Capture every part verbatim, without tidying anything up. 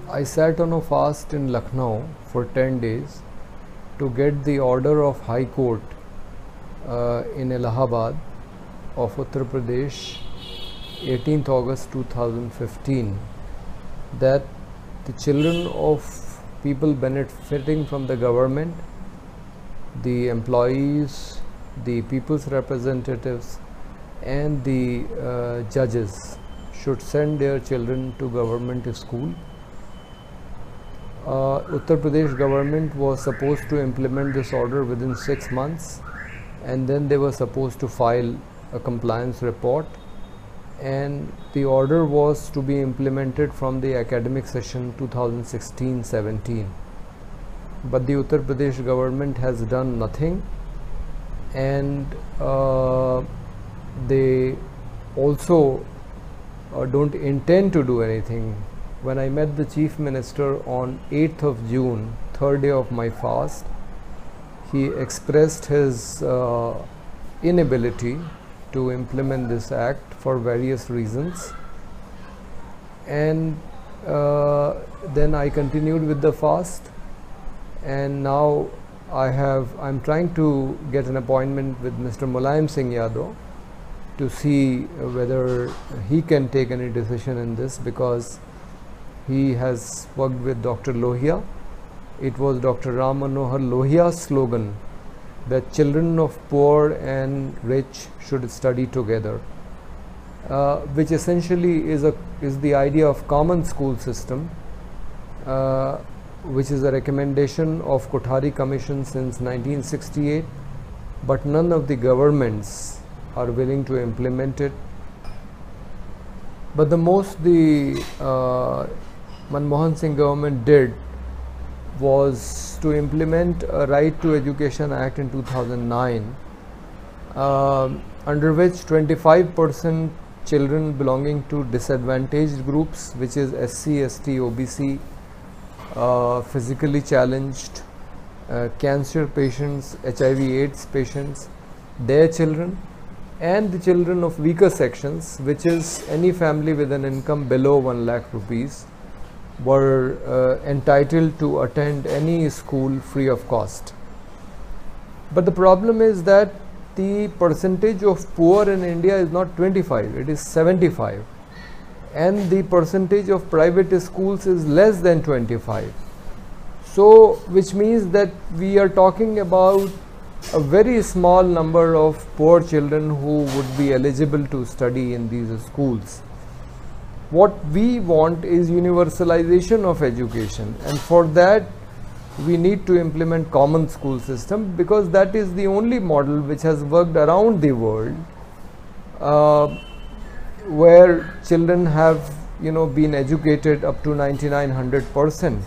I sat on a fast in Lucknow for ten days to get the order of High Court uh, in Allahabad of Uttar Pradesh, eighteenth August two thousand fifteen, that the children of people benefiting from the government, the employees, the people's representatives and the uh, judges should send their children to government school. Uh, Uttar Pradesh government was supposed to implement this order within six months, and then they were supposed to file a compliance report, and the order was to be implemented from the academic session two thousand sixteen seventeen. But the Uttar Pradesh government has done nothing, and uh, they also uh, don't intend to do anything. When I met the Chief Minister on eighth of June, third day of my fast, he expressed his uh, inability to implement this act for various reasons, and uh, then I continued with the fast, and now I have I'm trying to get an appointment with Mister Mulayam Singh Yadav to see whether he can take any decision in this, because he has worked with Doctor Lohia. It was Doctor Ram Manohar Lohia's slogan that children of poor and rich should study together, uh, which essentially is a is the idea of common school system, uh, which is a recommendation of Kothari Commission since nineteen sixty-eight, but none of the governments are willing to implement it. But the most the uh, Manmohan Singh government did was to implement a Right to Education Act in two thousand nine, uh, under which twenty-five percent children belonging to disadvantaged groups, which is S C, S T, O B C, uh, physically challenged, uh, cancer patients, H I V AIDS patients, their children, and the children of weaker sections, which is any family with an income below one lakh rupees, were uh, entitled to attend any school free of cost. But the problem is that the percentage of poor in India is not twenty-five, it is seventy-five, and the percentage of private schools is less than twenty-five. So which means that we are talking about a very small number of poor children who would be eligible to study in these schools. What we want is universalization of education, and for that we need to implement common school system, because that is the only model which has worked around the world, uh, where children have you know been educated up to ninety-nine hundred percent.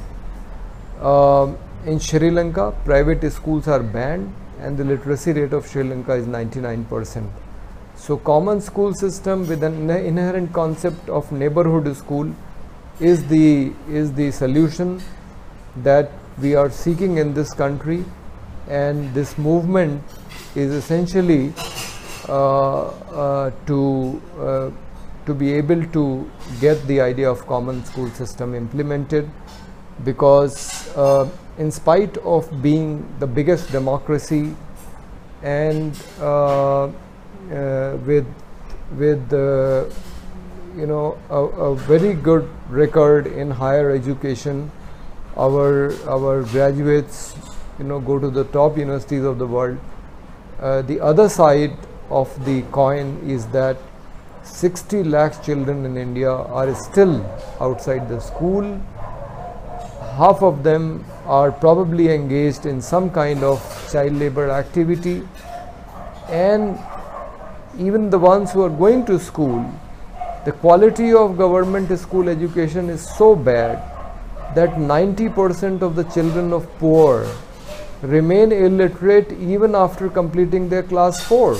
Uh, in Sri Lanka, private schools are banned, and the literacy rate of Sri Lanka is ninety-nine percent. So common school system with an inherent concept of neighborhood school is the is the solution that we are seeking in this country, and this movement is essentially uh, uh, to uh, to be able to get the idea of common school system implemented, because uh, in spite of being the biggest democracy and uh, Uh, with with uh, you know a, a very good record in higher education, our our graduates you know go to the top universities of the world. Uh, the other side of the coin is that sixty lakh children in India are still outside the school. Half of them are probably engaged in some kind of child labor activity, and even the ones who are going to school, the quality of government school education is so bad that ninety percent of the children of poor remain illiterate even after completing their class four.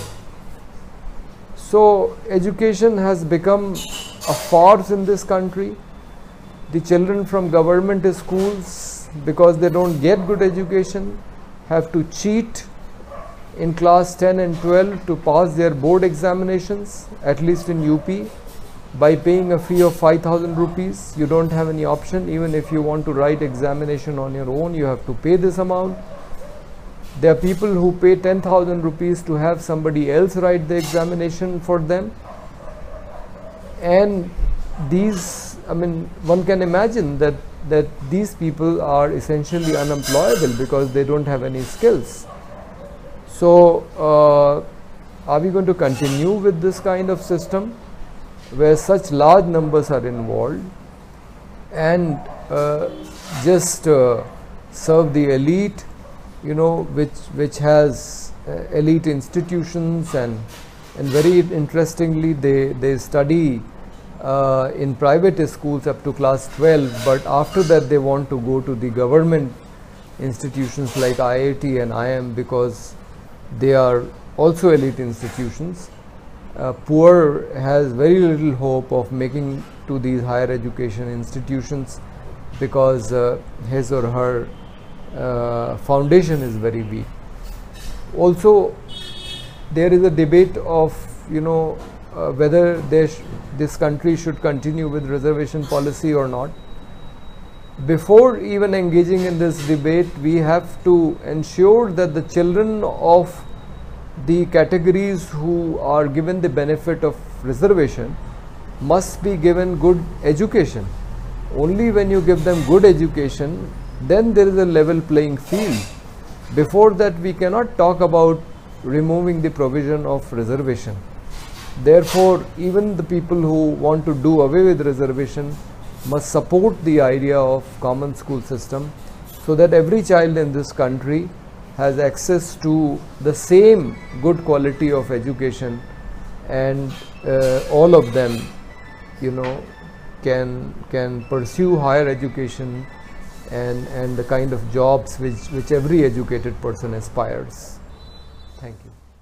So education has become a farce in this country. The children from government schools, because they don't get good education, have to cheat in class ten and twelve to pass their board examinations, at least in U P, by paying a fee of five thousand rupees. You don't have any option. Even if you want to write examination on your own, you have to pay this amount. There are people who pay ten thousand rupees to have somebody else write the examination for them. And these, I mean, one can imagine that, that these people are essentially unemployable because they don't have any skills. So, uh, are we going to continue with this kind of system where such large numbers are involved and uh, just uh, serve the elite, you know, which which has uh, elite institutions, and and very interestingly they they study uh, in private schools up to class twelve, but after that they want to go to the government institutions like I I T and I I M because they are also elite institutions. Uh, poor has very little hope of making to these higher education institutions because uh, his or her uh, foundation is very weak. Also, there is a debate of, you know, uh, whether there sh this country should continue with reservation policy or not. Before even engaging in this debate, we have to ensure that the children of the categories who are given the benefit of reservation must be given good education. Only when you give them good education, then there is a level playing field. Before that, we cannot talk about removing the provision of reservation. Therefore, even the people who want to do away with reservation must support the idea of common school system so that every child in this country has access to the same good quality of education, and uh, all of them, you know, can can pursue higher education and and the kind of jobs which which every educated person aspires. Thank you.